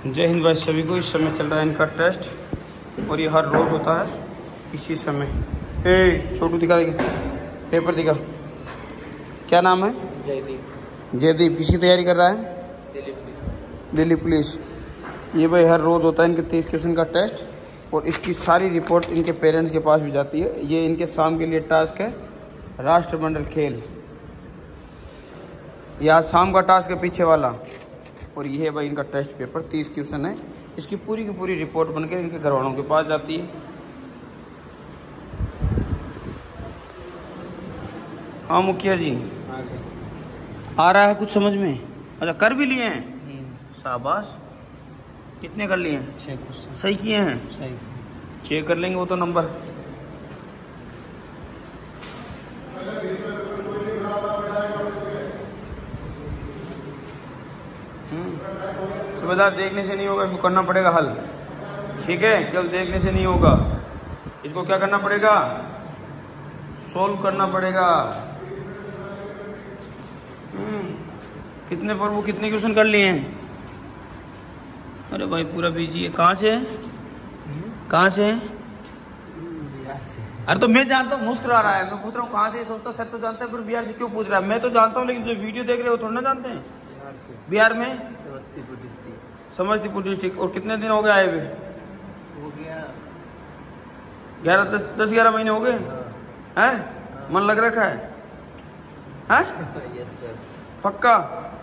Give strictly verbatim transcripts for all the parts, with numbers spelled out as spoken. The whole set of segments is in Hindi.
जय हिंद भाई सभी को। इस समय चल रहा है इनका टेस्ट और ये हर रोज़ होता है इसी समय। ए छोटू दिखा पेपर दिखा। क्या नाम है? जयदीप। जयदीप किसकी तैयारी कर रहा है? दिल्ली पुलिस। दिल्ली पुलिस। ये भाई हर रोज़ होता है इनके तीस क्वेश्चन का टेस्ट और इसकी सारी रिपोर्ट इनके पेरेंट्स के पास भी जाती है। ये इनके शाम के लिए टास्क है राष्ट्रमंडल खेल। यह आज शाम का टास्क है पीछे वाला। और ये है भाई इनका टेस्ट पेपर, तीस क्वेश्चन है। इसकी पूरी की पूरी रिपोर्ट बनकर इनके घर वालों के पास जाती है। हाँ मुखिया जी, आ रहा है कुछ समझ में? अच्छा कर भी लिए हैं, शाबाश। कितने कर लिए हैं? छह क्वेश्चन सही किए हैं? सही। चेक कर लेंगे वो तो नंबर। सुबेदार देखने से नहीं होगा, इसको करना पड़ेगा हल। ठीक है, केवल देखने से नहीं होगा, इसको क्या करना पड़ेगा? सोल्व करना पड़ेगा। कितने पर वो कितने क्वेश्चन कर लिए हैं? अरे भाई पूरा बिजी है। कहाँ से है? कहाँ से है? अरे तो मैं जानता हूँ, मुस्कुरा रहा है। मैं पूछ रहा हूँ कहाँ से। सोचता सर तो जानता है, फिर बिहार से क्यों पूछ रहा है? मैं तो जानता हूँ, लेकिन जो वीडियो देख रहे हो थोड़ा ना जानते हैं। बिहार में समस्तीपुर डिस्ट्रिक्ट। समस्तीपुर डिस्ट्रिक्ट। और कितने दिन हो गए आए हुए? हो गया ग्यारह दस दस ग्यारह महीने हो गए हैं। मन लग रखा है हैं? Yes sir. पक्का?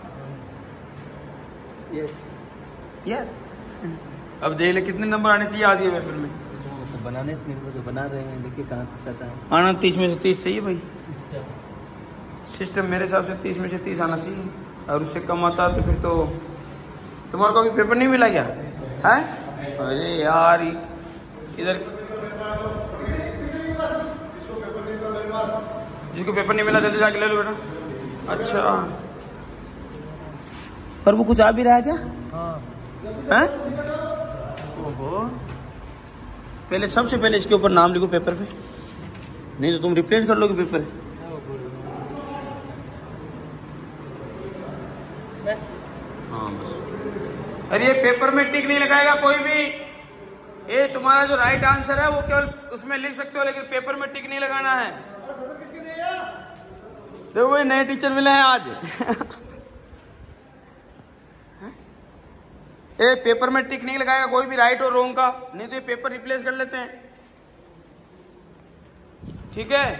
Yes yes. अब देख ले कितने नंबर आने चाहिए आज ये पेपर में। तो बनाने मेरे को तो बना रहे हैं, देखिए कहाँ तक करता है। आना तीस में से तीस चाहिए भाई। सिस्टम सिस्टम मेरे हिसाब से तीस में से तीस आना चाहिए, और उससे कम आता तो फिर तो तुम्हारे को अभी पेपर नहीं मिला क्या है? अरे यार इधर जिसको पेपर नहीं मिला जल्दी जाके ले लो बेटा। अच्छा पर वो कुछ आ भी रहा है क्या? हाँ। ओहो, पहले सबसे पहले इसके ऊपर नाम लिखो पेपर पे, नहीं तो तुम रिप्लेस कर लोगे पेपर। हाँ बस। अरे ये पेपर में टिक नहीं लगाएगा कोई भी। ये तुम्हारा जो राइट आंसर है वो केवल उसमें लिख सकते हो, लेकिन पेपर में टिक नहीं लगाना है। देखो भाई नए टीचर मिले हैं आज। ए पेपर में टिक नहीं लगाएगा कोई भी, राइट और रॉन्ग का, नहीं तो ये पेपर रिप्लेस कर लेते हैं। ठीक है?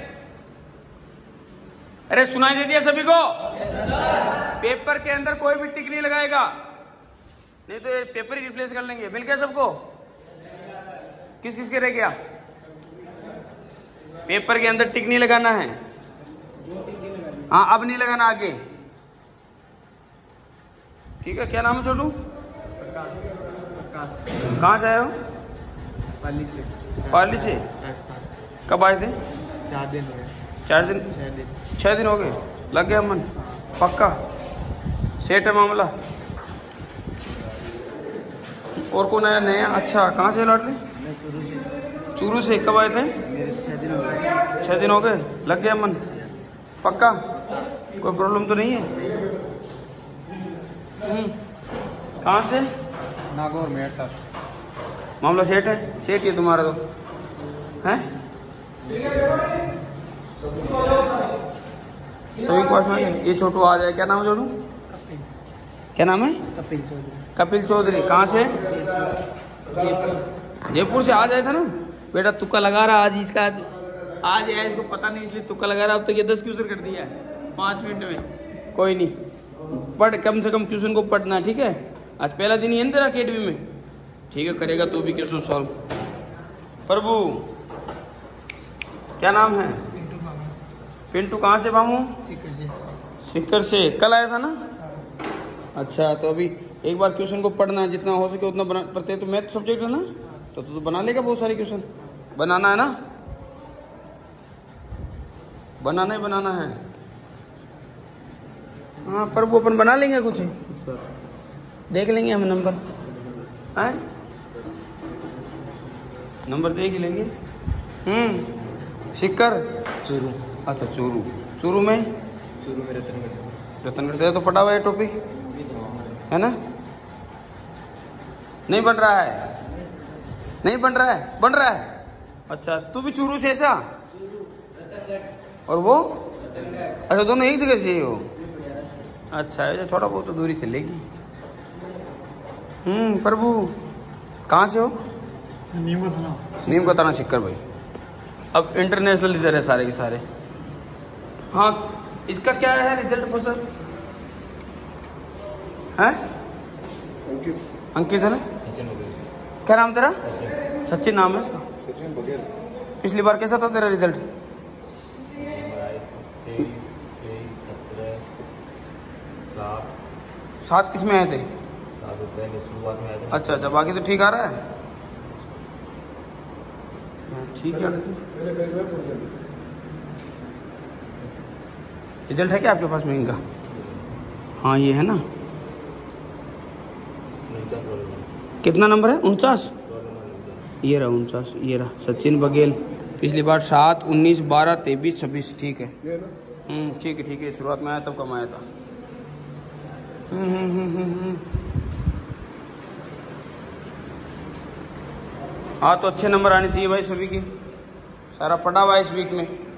अरे सुनाई दे दिया सभी को? पेपर के अंदर कोई भी टिक नहीं लगाएगा, नहीं तो ये पेपर ही रिप्लेस कर लेंगे। मिल गया सबको? किस किस के रह गया? पेपर के अंदर टिक नहीं लगाना है। हाँ अब नहीं लगाना आगे। ठीक है, क्या नाम है छोटू? कहाँ से आए हो? पाली से। पाली से? कब आए थे? चार दिन हो गए। चार दिन छह दिन छह दिन हो गए। लग गया मन? पक्का सेट है मामला? और कौन आया नया? अच्छा कहाँ से लौट ले? मैं चूरू से। चूरू से? कब आए थे? मेरे छह दिन हो गए। छह दिन हो गए। लग गया मन? पक्का? कोई प्रॉब्लम तो नहीं है? कहाँ से? नागौर में अटक। मामला सेट है? सेट ही तुम्हारा तो है। सभी के पास में आ गया। ये छोटू आ जाए। क्या नाम है छोटू? क्या नाम है? कपिल चौधरी। कपिल चौधरी। कहाँ से? जयपुर। जयपुर से। आ जाए था ना बेटा, तुक्का लगा रहा आज इसका। आज आज है इसको पता नहीं इसलिए तुक्का लगा रहा। अब तक ये दस क्वेश्चन कर दिया है पाँच मिनट में। कोई नहीं, पढ़ कम से कम क्वेश्चन को पढ़ना। ठीक है, आज पहला दिन ही है ना तेरा अकेडमी में। ठीक है, करेगा तो भी क्वेश्चन सॉल्व। प्रभु क्या नाम है? पिंटू। कहाँ से मामू? सीकर से। सिक्कर से। कल आया था ना? अच्छा तो अभी एक बार क्वेश्चन को पढ़ना है, जितना हो सके उतना बना। प्रत्येक तो मैथ सब्जेक्ट है ना, तो तू तो बना लेगा बहुत सारे क्वेश्चन। बनाना है ना? बनाना ही बनाना है। हाँ पर वो अपन बना लेंगे कुछ, देख लेंगे हम नंबर है, नंबर देख ही लेंगे। हम्म सिक्कर चूरू। अच्छा चूरू। चूरू में? चूरू में रतनगढ़। रतनगढ़ से तो पटा हुआ है टॉपिक है ना। नहीं बन रहा है, नहीं बन रहा है, बन रहा है। अच्छा तू भी चूरू से ऐसा, और वो अच्छा दोनों एक जगह से हो। अच्छा है, थोड़ा बहुत तो दूरी चलेगी। हम्म प्रभु कहाँ से हो? नीम का थाना, नीम का थाना सिक्कर भाई। अब इंटरनेशनल इधर है सारे के सारे। हाँ इसका क्या है रिजल्ट फसल है? अंकित है ना? क्या नाम तेरा? सचिन नाम है इसका। पिछली बार कैसा था तेरा रिजल्ट? सात किस में आए थे? अच्छा अच्छा, बाकी तो ठीक आ रहा है। ठीक है, रिजल्ट है क्या आपके पास में इनका? हाँ ये है ना। कितना नंबर है? उनचास। ये रहा उनचास, ये रहा सचिन बघेल। पिछली बार सात, उन्नीस, बारह, तेईस, छब्बीस। ठीक है, हम्म ठीक है ठीक है। शुरुआत में आया तब कम आया था। हम्म हम्म हम्म हम्म हाँ तो अच्छे नंबर आने चाहिए भाई सभी के। सारा पढ़ा हुआ है इस वीक में।